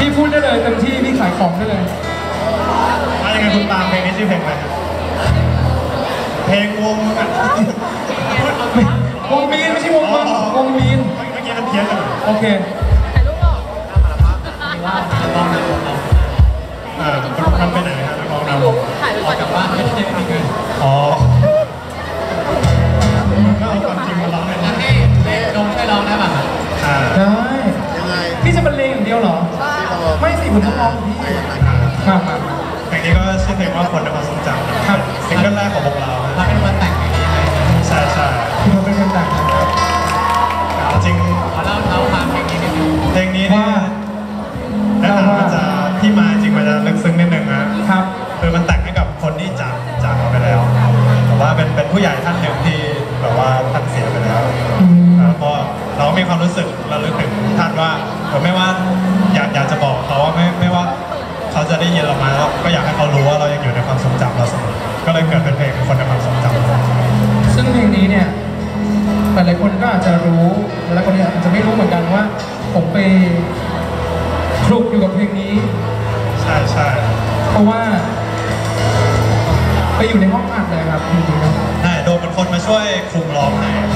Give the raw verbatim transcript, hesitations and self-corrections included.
พี่พูดได้เลยเต็มที่พี่ขายของได้เลยอะไรยังไงคุณตามเพลงนี้ชื่อเพลงอะไรเพลงวงอ่ะวงมีนไม่ใช่วงมันวงมีนเมื่อกี้มันเพี้ยนเลยโอเคอ่าคุณทำไปไหนครับน้องนำถ่ายไปก่อนกลับบ้านไม่ได้ไม่เกินอ๋อก็เอาความจริงมาร้องเลยนะให้เล่นน้องช่วยร้องได้ป่ะอ่าได้ยังไงพี่จะบรรเลงอย่างเดียวเหรอไม่สิผมต้องร้องพี่ครับเพลงนี้ก็ชื่อเพลงว่าคนในความทรงจำครับซิงเกิลแรกของพวกเราเราเป็นวันแต่งเพลงนี้ไหมใช่ใช่พี่เขาเป็นคนแต่งนะครับจริงเราเล่าเล่าความเพลงนี้นิดนึงเพลงนี้เนี่ยเนื้อหามันจะที่มาจริงมันจะลึกซึ้งนิดนึงนะครับคือมันแต่งให้กับคนที่จากจากเราไปแล้วแต่ว่าเป็นเป็นผู้ใหญ่ท่านหนึ่งที่แบบว่าท่านเสียไปแล้วแล้วก็เรามีความรู้สึกระลึกถึงท่านว่าไม่ว่าอยากอยากจะบอกเขาว่าไม่ไม่ว่าเขาจะได้ยินเรามาแล้วก็อยากให้เขารู้ว่าเรายังอยู่ในความทรงจำเราเสมอก็เลยเกิดเป็นเพลงคนในความทรงจำซึ่งเพลงนี้เนี่ยหลายๆคนก็อาจจะรู้หลายคนอาจจะไม่รู้เหมือนกันว่าผมไปคลุกอยู่กับเพลงนี้ใช่ใช่เพราะว่าไปอยู่ในห้องอัดเลยครับจริงๆนะใช่โดนเป็นคนมาช่วยคุมร้องให้